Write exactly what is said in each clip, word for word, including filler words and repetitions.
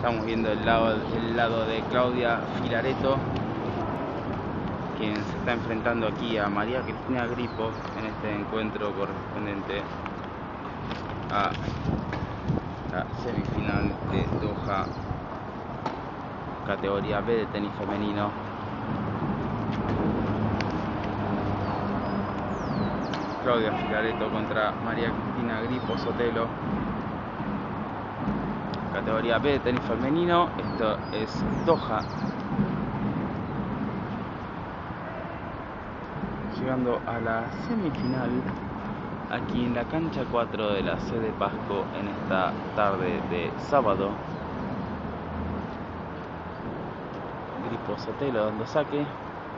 Estamos viendo el lado, el lado de Claudia Filareto, quien se está enfrentando aquí a María Cristina Grippo en este encuentro correspondiente a la semifinal de Doha, categoría B de tenis femenino. Claudia Filareto contra María Cristina Grippo Sotelo, categoría B de tenis femenino. Esto es Doha. Llegando a la semifinal aquí en la cancha cuatro de la sede Pasco en esta tarde de sábado. Grippo Sotelo dando saque.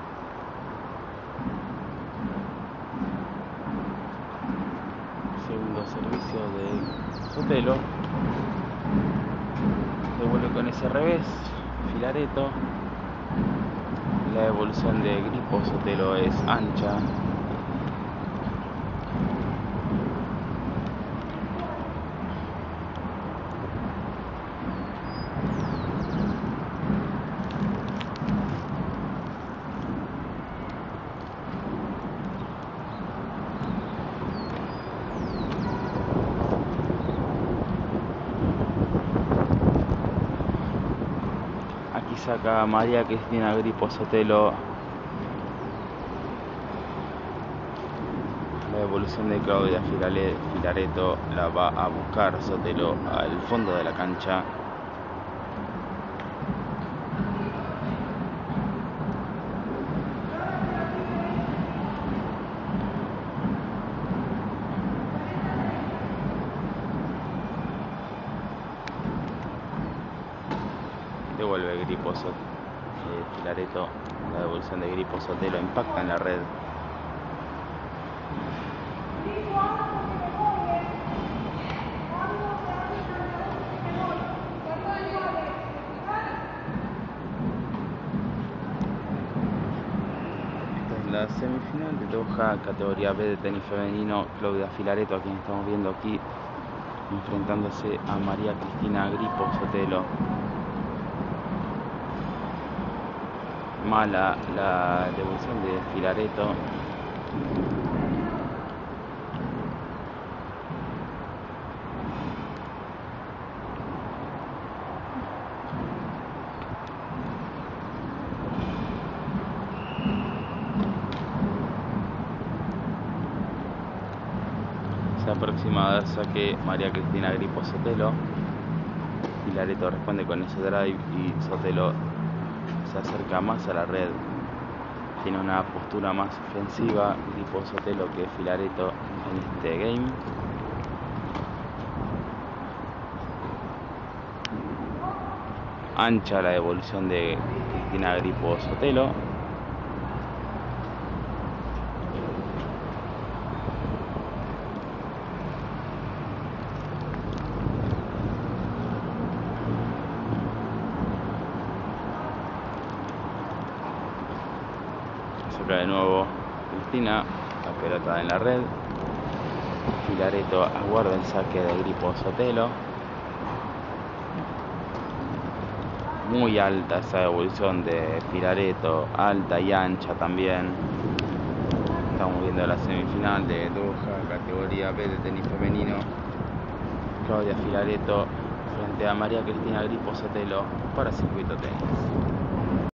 Segundo servicio de Sotelo. Devuelve con ese revés Filareto. La evolución de Grippo Sotelo es ancha. Aquí saca María Cristina Grippo Sotelo. La evolución de Claudia Filareto la va a buscar Sotelo al fondo de la cancha. Devuelve Grippo Sotelo, eh, Filareto. La devolución de Grippo Sotelo impacta en la red. Esta es la semifinal de Doha, categoría B de tenis femenino. Claudia Filareto, a quien estamos viendo aquí, enfrentándose a María Cristina Grippo Sotelo. Mala la devolución de Filareto. Se aproxima a dar saque María Cristina Grippo Sotelo. Filareto responde con ese drive y Sotelo se acerca más a la red. Tiene una postura más ofensiva Grippo Sotelo que Filareto en este game. Ancha la devolución de Cristina Grippo Sotelo. Saca de nuevo Cristina, la pelota en la red. Filareto aguarda el saque de Grippo Sotelo. Muy alta esa evolución de Filareto, alta y ancha también. Estamos viendo la semifinal de Doha, categoría B de tenis femenino. Claudia Filareto frente a María Cristina Grippo Sotelo para Circuito Tenis.